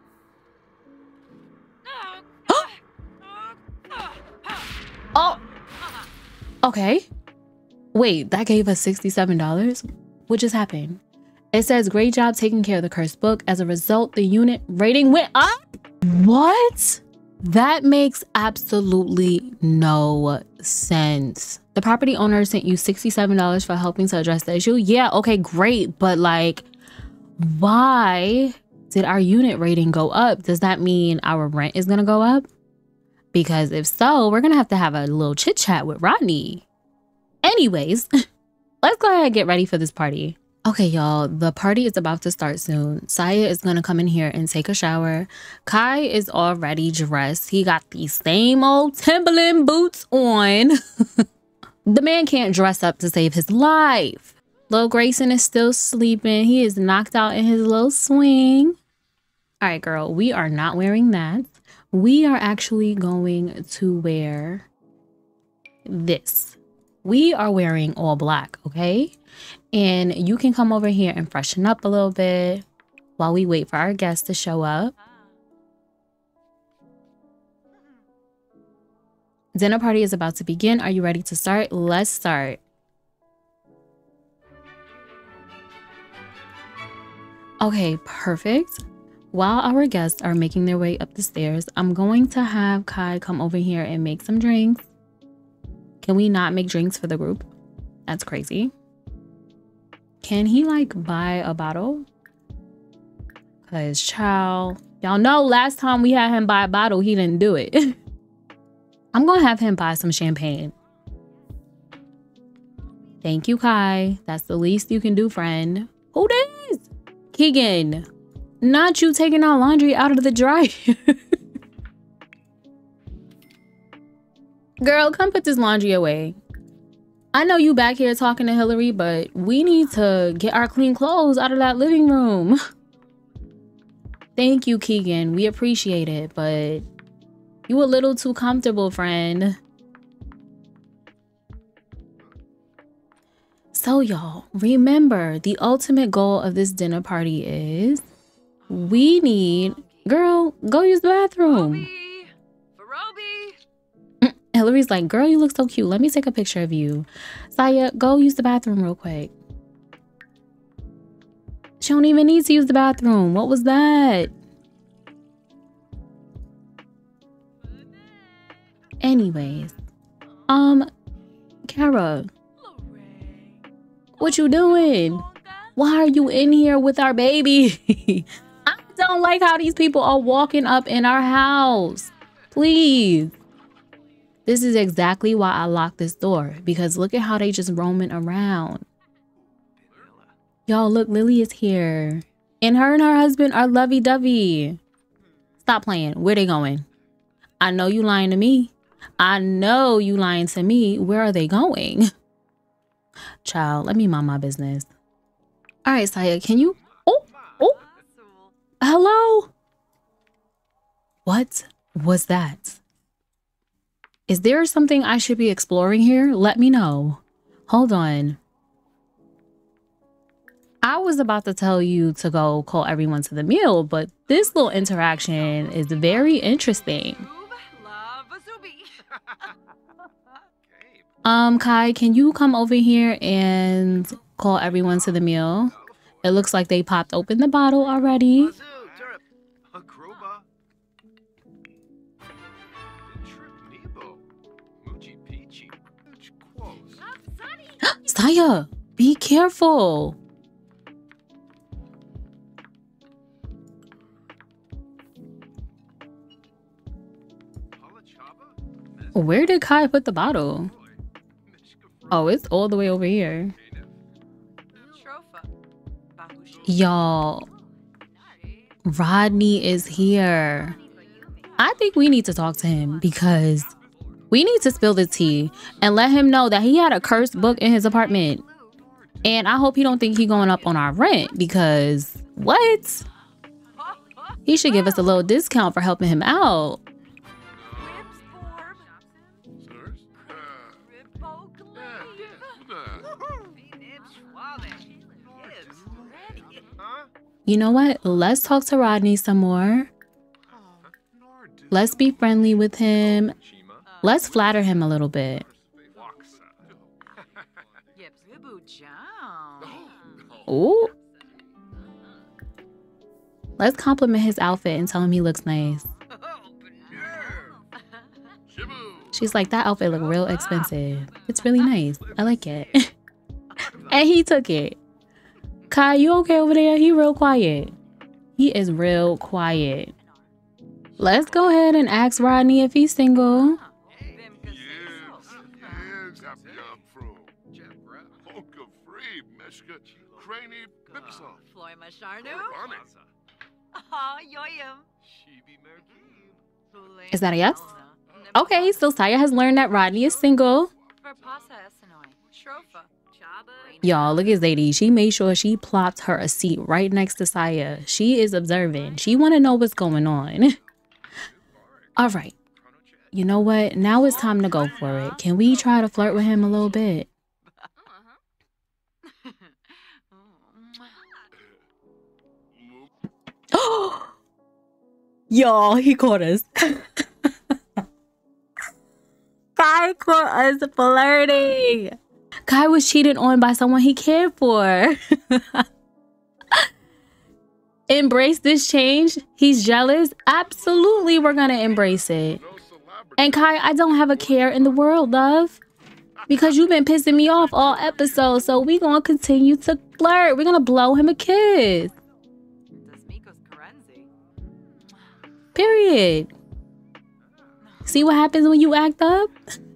Oh, okay. Wait, that gave us sixty-seven dollars? What just happened? It says, great job taking care of the cursed book. As a result, the unit rating went up. What? That makes absolutely no sense. The property owner sent you sixty-seven dollars for helping to address the issue. Yeah, okay, great. But like, why did our unit rating go up? Does that mean our rent is gonna go up? Because if so, we're gonna have to have a little chit chat with Rodney. Anyways, let's go ahead and get ready for this party. Okay, y'all, the party is about to start soon. Saya is gonna come in here and take a shower. Kai is already dressed. He got these same old Timberland boots on. The man can't dress up to save his life. Lil Grayson is still sleeping. He is knocked out in his little swing. All right, girl, we are not wearing that. We are actually going to wear this. We are wearing all black, okay? And you can come over here and freshen up a little bit while we wait for our guests to show up. Dinner party is about to begin. Are you ready to start? Let's start. Okay, perfect. While our guests are making their way up the stairs, I'm going to have Kai come over here and make some drinks. Can we not make drinks for the group? That's crazy. Can he like buy a bottle? Cause child, y'all know last time we had him buy a bottle, he didn't do it. I'm gonna have him buy some champagne. Thank you, Kai. That's the least you can do, friend. Who this? Keegan, not you taking our laundry out of the dryer. Girl, come put this laundry away. I know you back here talking to Hillary, but we need to get our clean clothes out of that living room. Thank you, Keegan. We appreciate it, but you a little too comfortable, friend. So, y'all, remember, the ultimate goal of this dinner party is we need... Girl, go use the bathroom. Hillary's like, girl, you look so cute. Let me take a picture of you. Saya, go use the bathroom real quick. She don't even need to use the bathroom. What was that? Anyways. Um, Kara. What you doing? Why are you in here with our baby? I don't like how these people are walking up in our house. Please. This is exactly why I locked this door, because look at how they just roaming around. Y'all, look, Lily is here. And her and her husband are lovey-dovey. Stop playing. Where they going? I know you lying to me. I know you lying to me. Where are they going? Child, let me mind my business. All right, Saya, can you... Oh, oh. Hello? What was that? Is there something I should be exploring here? Let me know. Hold on. I was about to tell you to go call everyone to the meal, but this little interaction is very interesting. Um, Kai, can you come over here and call everyone to the meal? It looks like they popped open the bottle already. Saya, be careful. Where did Kai put the bottle? Oh, it's all the way over here. Y'all, Rodney is here. I think we need to talk to him because we need to spill the tea and let him know that he had a cursed book in his apartment. And I hope he don't think he going up on our rent because what? He should give us a little discount for helping him out. You know what? Let's talk to Rodney some more. Let's be friendly with him. Let's flatter him a little bit. Ooh. Let's compliment his outfit and tell him he looks nice. She's like, that outfit look real expensive. It's really nice. I like it. And he took it. Kai, you okay over there? He real quiet. He is real quiet. Let's go ahead and ask Rodney if he's single. Is that a yes? Okay, so Saya has learned that Rodney is single. Y'all, look at Zadie. She made sure she plopped her a seat right next to Saya. She is observing. She want to know what's going on. All right. You know what? Now it's time to go for it. Can we try to flirt with him a little bit? Y'all, he caught us. Kai caught us flirting. Kai was cheated on by someone he cared for. Embrace this change. He's jealous. Absolutely, we're gonna embrace it. And Kai, I don't have a care in the world, love. Because you've been pissing me off all episode. So we gonna continue to flirt. We're gonna blow him a kiss. Period. See what happens when you act up?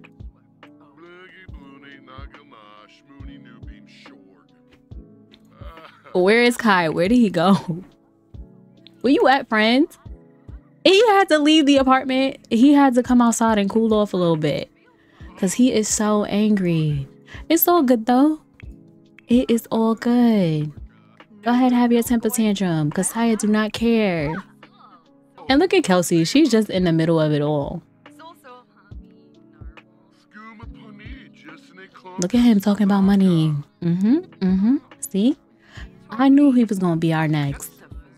Where is Kai? Where did he go? Where you at, friends? He had to leave the apartment. He had to come outside and cool off a little bit. Because he is so angry. It's all good, though. It is all good. Go ahead and have your temper tantrum. Because Saya do not care. And look at Kelsey. She's just in the middle of it all. Look at him talking about money. Mm-hmm. Mm-hmm. See? I knew he was going to be our next.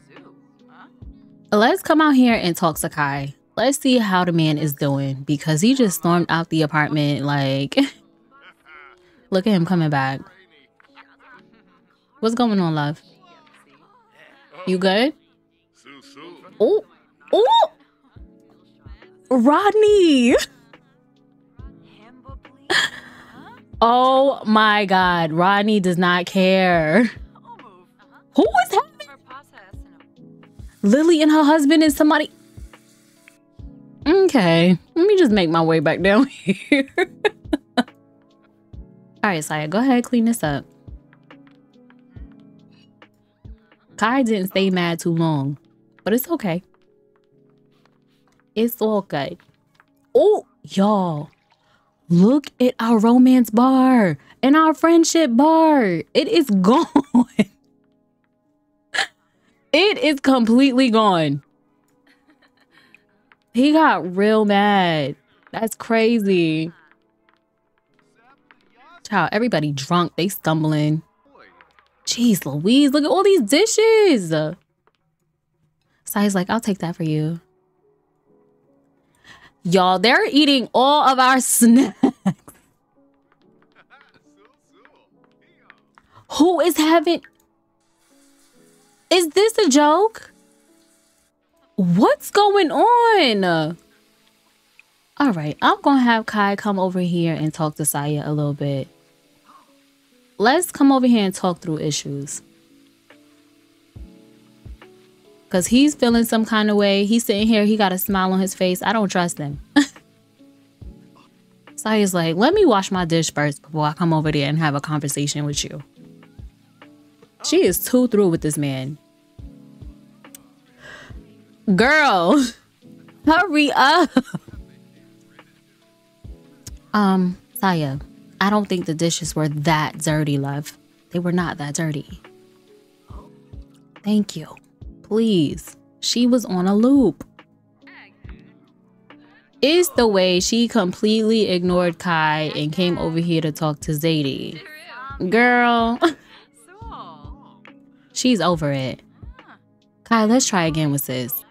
Let's come out here and talk to Kai. Let's see how the man is doing. Because he just stormed out the apartment like... Look at him coming back. What's going on, love? You good? Oh! Oh! Rodney! Oh my God. Rodney does not care. Who is having? Lily and her husband and somebody. Okay. Let me just make my way back down here. All right, Saya, go ahead, clean this up. Kai didn't stay mad too long, but it's okay. It's all good. Oh, y'all. Look at our romance bar and our friendship bar. It is gone. It is completely gone. He got real mad. That's crazy. Child, everybody drunk. They stumbling. Jeez Louise, look at all these dishes. Sai's like, I'll take that for you. Y'all, they're eating all of our snacks. Who is having... Is this a joke? What's going on? All right, I'm going to have Kai come over here and talk to Saya a little bit. Let's come over here and talk through issues. Because he's feeling some kind of way. He's sitting here. He got a smile on his face. I don't trust him. Saya's like, let me wash my dish first before I come over there and have a conversation with you. She is too through with this man. Girl, hurry up. Um, Saya, I don't think the dishes were that dirty, love. They were not that dirty. Thank you. Please. She was on a loop. It's the way she completely ignored Kai and came over here to talk to Zadie. Girl. She's over it. Kai, let's try again with sis.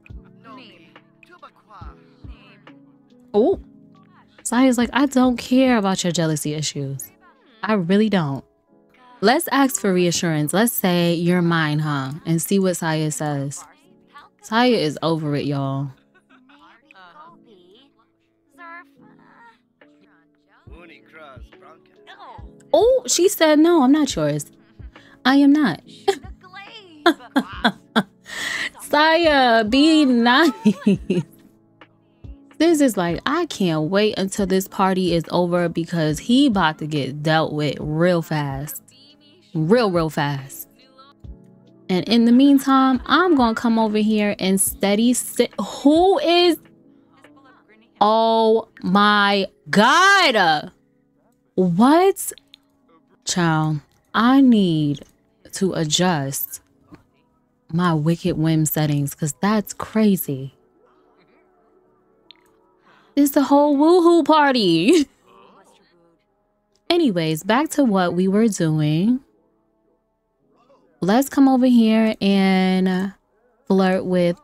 Oh. Saya's like, I don't care about your jealousy issues. I really don't. Let's ask for reassurance. Let's say, you're mine, huh? And see what Saya says. Saya is over it, y'all. Oh, she said, no, I'm not yours. I am not. Saya, be nice. This is like, I can't wait until this party is over because he about to get dealt with real fast. Real, real fast. And in the meantime, I'm going to come over here and steady sit. Who is? Oh my God. What? Child, I need to adjust my Wicked Whim settings because that's crazy. It's the whole woohoo party. Anyways, back to what we were doing. Let's come over here and flirt with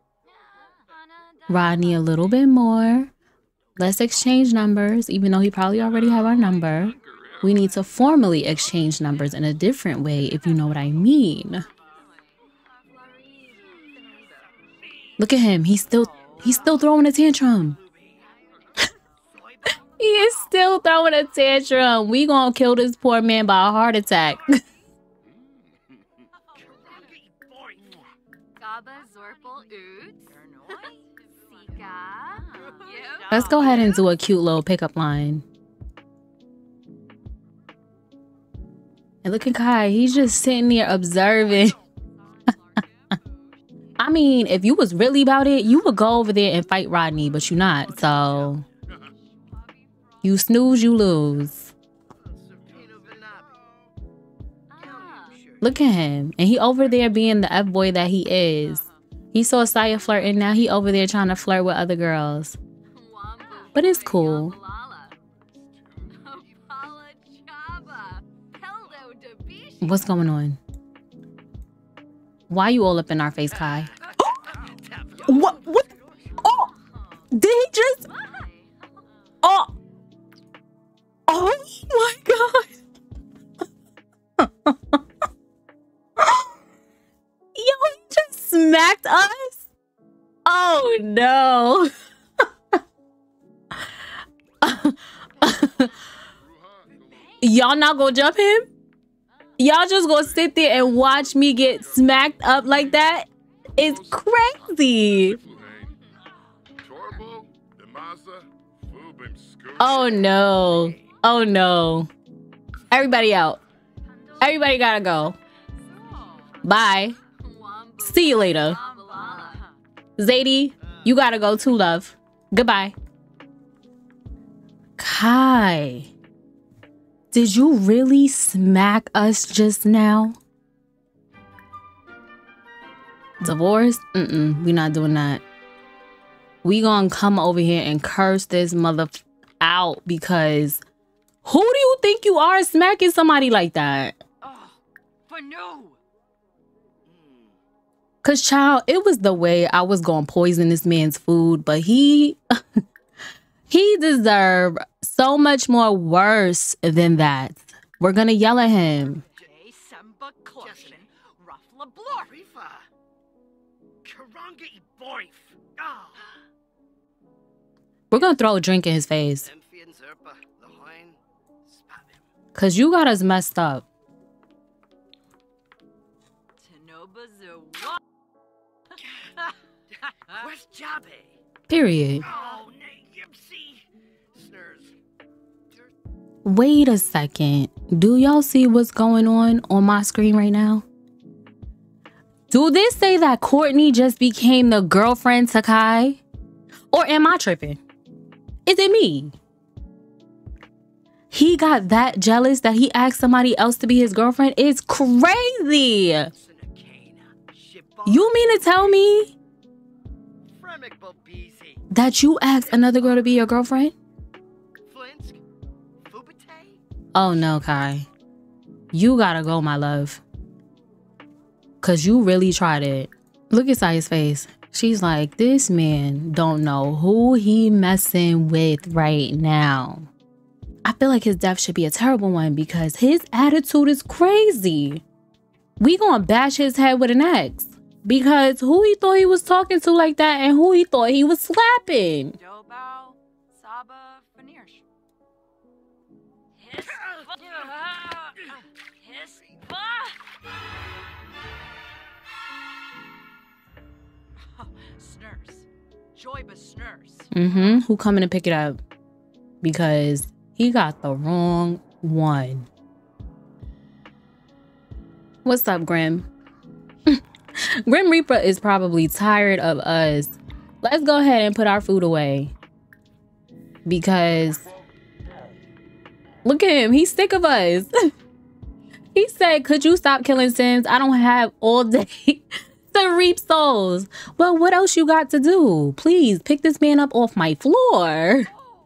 Rodney a little bit more. Let's exchange numbers, even though he probably already have our number. We need to formally exchange numbers in a different way, if you know what I mean. Look at him. He's still he's still throwing a tantrum. He is still throwing a tantrum. We gonna kill this poor man by a heart attack. Let's go ahead and do a cute little pickup line. And look at Kai. He's just sitting there observing. I mean, if you was really about it, you would go over there and fight Rodney, but you're not. So you snooze, you lose. Look at him. And he over there being the F-boy that he is. He saw Saya flirting. Now he over there trying to flirt with other girls. But it's cool. What's going on? Why you all up in our face, Kai? What? What? Oh! Did he just? Oh! Oh my God! Yo, he just smacked us? Oh no! Y'all not gonna jump him? Y'all just gonna sit there and watch me get smacked up like that? It's crazy. Oh no. Oh no. Everybody out. Everybody gotta go. Bye. See you later. Zadie, you gotta go too, love. Goodbye. Kai. Did you really smack us just now? Divorce? Mm-mm, we not doing that. We gonna come over here and curse this mother out because who do you think you are smacking somebody like that? Oh, for no. Cause child, it was the way I was gonna poison this man's food, but he he deserved so much more worse than that. We're gonna yell at him. We're gonna throw a drink in his face. Cause you got us messed up. Period. Wait a second. Do y'all see what's going on on my screen right now? Do this say that Courtney just became the girlfriend to Kai? Or am I tripping? Is it me? He got that jealous that he asked somebody else to be his girlfriend? It's crazy. You mean to tell me that you asked another girl to be your girlfriend? Oh no, Kai. You gotta go, my love. Cause you really tried it. Look at Saya's face. She's like, this man don't know who he messing with right now. I feel like his death should be a terrible one because his attitude is crazy. We gonna bash his head with an axe. Because who he thought he was talking to like that and who he thought he was slapping. Mm-hmm. Who coming to pick it up? Because he got the wrong one. What's up, Grim? Grim Reaper is probably tired of us. Let's go ahead and put our food away. Because look at him. He's sick of us. He said, could you stop killing Sims? I don't have all day to reap souls. Well, what else you got to do? Please pick this man up off my floor.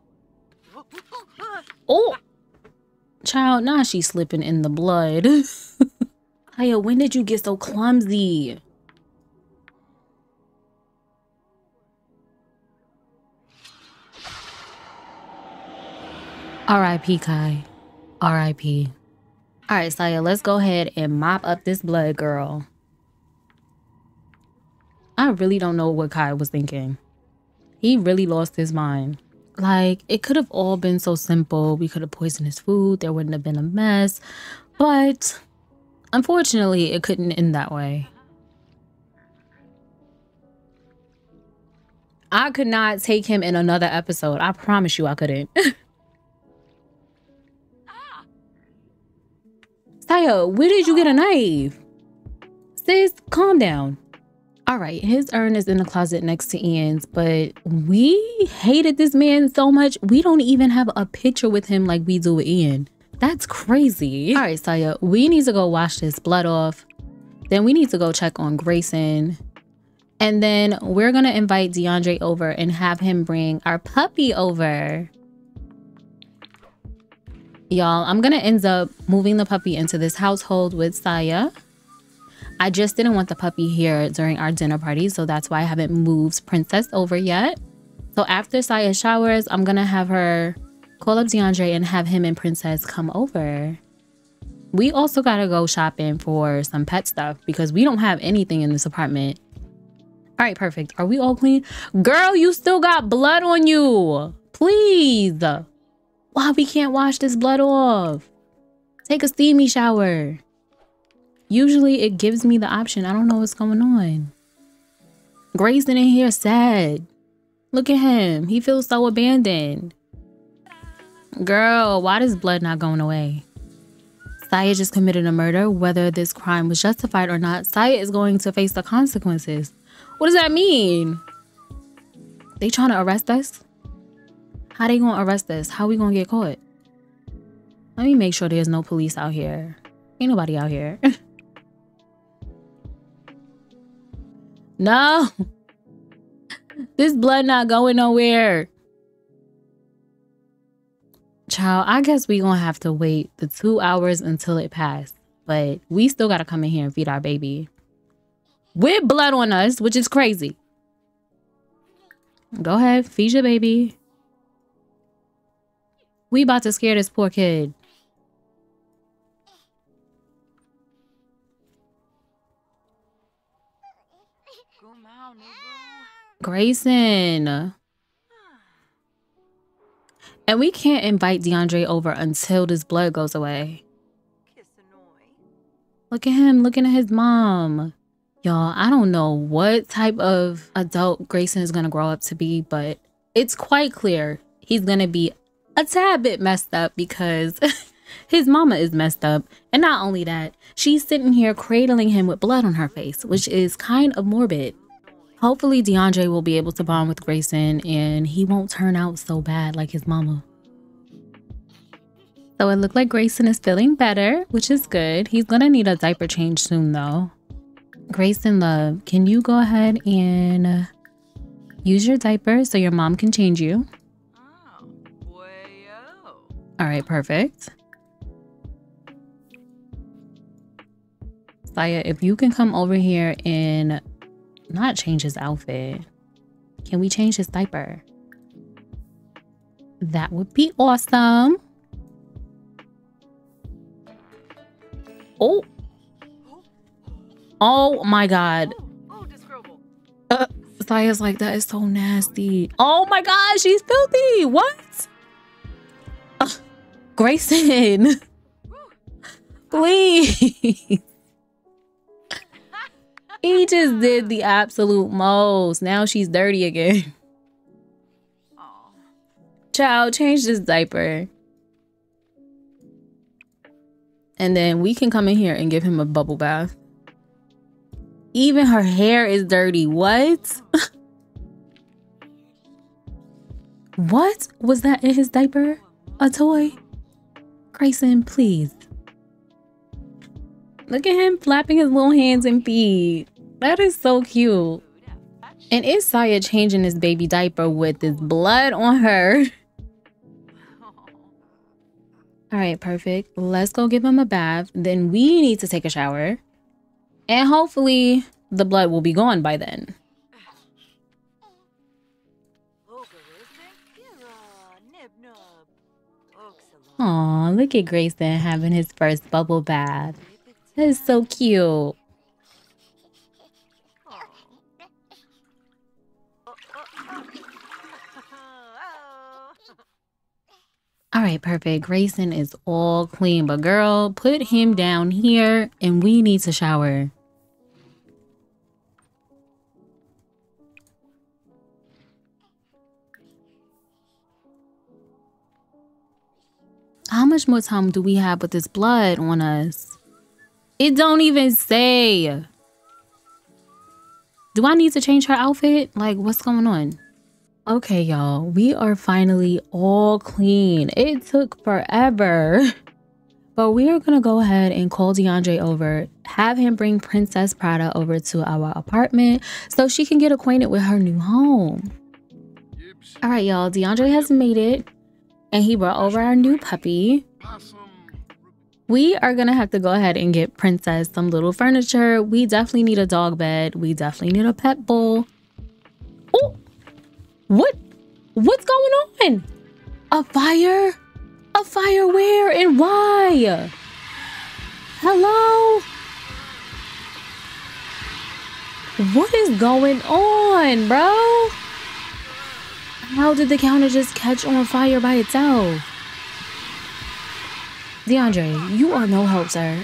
Oh, child, now she's slipping in the blood. Aya, when did you get so clumsy? R I P Kai. R I P All right, Saya, let's go ahead and mop up this blood, girl. I really don't know what Kai was thinking. He really lost his mind. Like, it could have all been so simple. We could have poisoned his food. There wouldn't have been a mess. But unfortunately, it couldn't end that way. I could not take him in another episode. I promise you I couldn't. Saya, where did you get a knife? Sis, calm down. All right, his urn is in the closet next to Ian's, but we hated this man so much, we don't even have a picture with him like we do with Ian. That's crazy. All right, Saya, we need to go wash this blood off. Then we need to go check on Grayson. And then we're gonna invite DeAndre over and have him bring our puppy over. Y'all, I'm gonna end up moving the puppy into this household with Saya. I just didn't want the puppy here during our dinner party, so that's why I haven't moved Princess over yet. So after Saya showers, I'm gonna have her call up DeAndre and have him and Princess come over. We also gotta go shopping for some pet stuff because we don't have anything in this apartment. All right, perfect. Are we all clean? Girl, you still got blood on you. Please. Why we can't wash this blood off? Take a steamy shower. Usually it gives me the option. I don't know what's going on. Grayson in here sad. Look at him. He feels so abandoned. Girl, why is blood not going away? Saya just committed a murder. Whether this crime was justified or not, Saya is going to face the consequences. What does that mean? They trying to arrest us? How they gonna arrest us? How we gonna get caught? Let me make sure there's no police out here. Ain't nobody out here. No. This blood not going nowhere. Child, I guess we gonna have to wait the two hours until it passed. But we still gotta come in here and feed our baby. With blood on us, which is crazy. Go ahead, feed your baby. We about to scare this poor kid. Grayson. And we can't invite DeAndre over until this blood goes away. Look at him looking at his mom. Y'all, I don't know what type of adult Grayson is going to grow up to be, but it's quite clear he's going to be a tad bit messed up because his mama is messed up. And not only that, she's sitting here cradling him with blood on her face, which is kind of morbid. Hopefully DeAndre will be able to bond with Grayson and he won't turn out so bad like his mama. So it looked like Grayson is feeling better, which is good. He's gonna need a diaper change soon though. Grayson, love, can you go ahead and uh, use your diaper so your mom can change you? Oh, way-o. All right, perfect. Saya, if you can come over here and not change his outfit. Can we change his diaper? That would be awesome. Oh. Oh my God. Oh, disgruntled. Uh, Saya's like, that is so nasty. Oh my God, she's filthy. What? Uh, Grayson. Please. He just did the absolute most. Now she's dirty again. Oh. Child, change this diaper. And then we can come in here and give him a bubble bath. Even her hair is dirty. What? What? Was that in his diaper? A toy? Grayson, please. Look at him flapping his little hands and feet. That is so cute. And is Saya changing his baby diaper with this blood on her? All right, perfect. Let's go give him a bath. Then we need to take a shower. And hopefully the blood will be gone by then. Aw, look at Grayson having his first bubble bath. That is so cute. All right, perfect. Grayson is all clean, but girl, put him down here and we need to shower. How much more time do we have with this blood on us? It don't even say. Do I need to change her outfit? Like, what's going on? Okay, y'all, we are finally all clean. It took forever. But we are gonna go ahead and call DeAndre over, have him bring Princess Prada over to our apartment so she can get acquainted with her new home. All right, y'all, DeAndre has made it and he brought over our new puppy. We are gonna have to go ahead and get Princess some little furniture. We definitely need a dog bed. We definitely need a pet bowl. Oh, what? What's going on? A fire? A fire where and why? Hello? What is going on, bro? How did the counter just catch on fire by itself? DeAndre, you are no help, sir.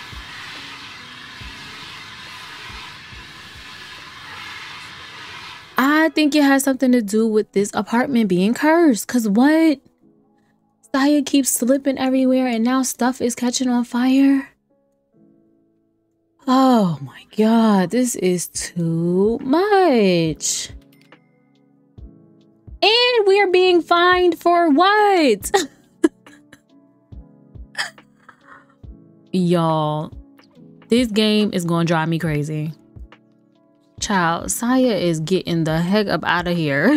I think it has something to do with this apartment being cursed. Cause what? Saya keeps slipping everywhere and now stuff is catching on fire. Oh my God, this is too much. And we are being fined for what? Y'all, this game is gonna drive me crazy. Child, Saya is getting the heck up out of here.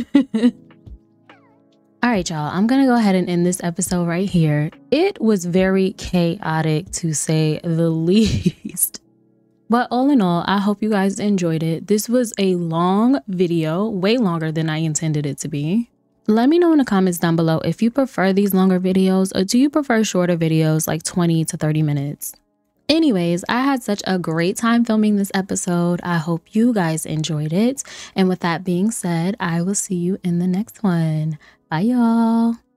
All right, y'all, I'm gonna go ahead and end this episode right here. It was very chaotic to say the least. But all in all, I hope you guys enjoyed it. This was a long video, way longer than I intended it to be. Let me know in the comments down below if you prefer these longer videos or do you prefer shorter videos like twenty to thirty minutes. Anyways, I had such a great time filming this episode. I hope you guys enjoyed it. And with that being said, I will see you in the next one. Bye, y'all.